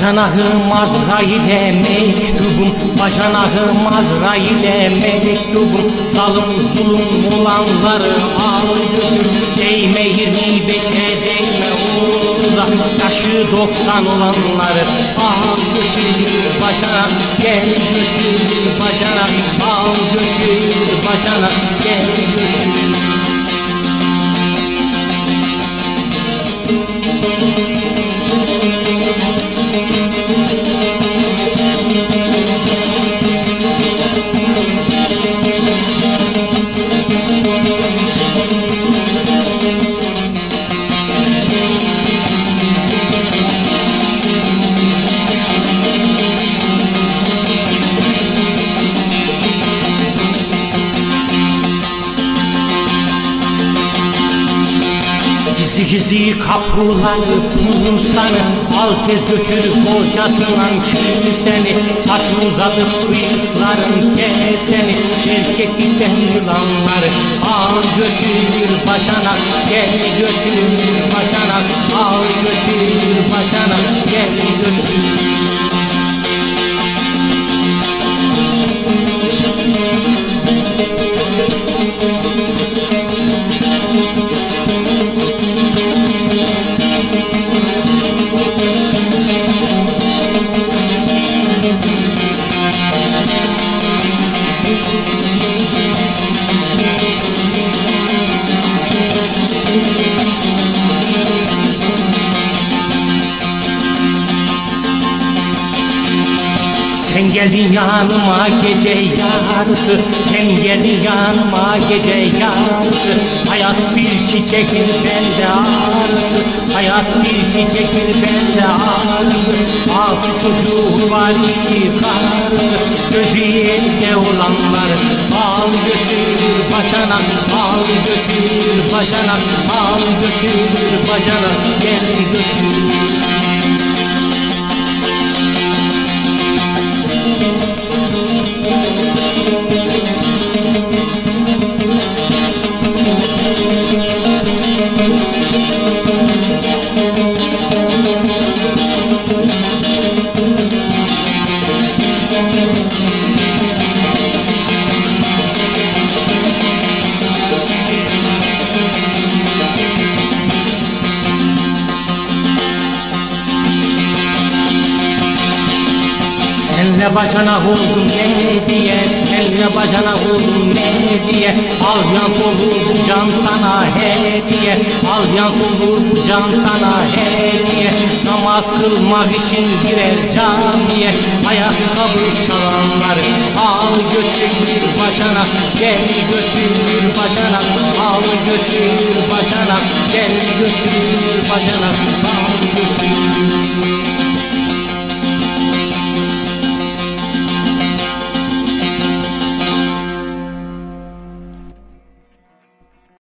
Bacanağım Azrail'e mektubum, bacanağım Azrail'e mektubum. Zalim zulüm olanları al götür, değme 25'e değme oğluza. Yaşı 90 olanları al götür bacanak, gel götür bacanak, al götür bacanak, gel götür. Gizli gizli kapıları bulsanın, al tez götür kocasından küseni. Saçını uzatıp bıyıkların keseni, erkeklikten yılanları al götür bacanak, gel götür bacanak, al götür bacanak, gel götür. Sen geldin yanıma gece yarısı, sen geldin yanıma gece yarısı. Hayat bir çiçektir bende ağrısı, hayat bir çiçektir bende ağrısı. Altı çocuğu var iki karısı, gözü elde olanları al götür bacanak, al götür bacanak, al götür bacanak, gel götür. Senle bacanak oldum ne diye, senle bacanak oldum ne diye. Al yans olur bu can sana hediye, al yans olur bu can sana hediye. Namaz kılmak için girer camiye, ayakkabı çalanları al götür bacanak, gel götür bacanak, al götür bacanak, gel götür bacanak, al götür.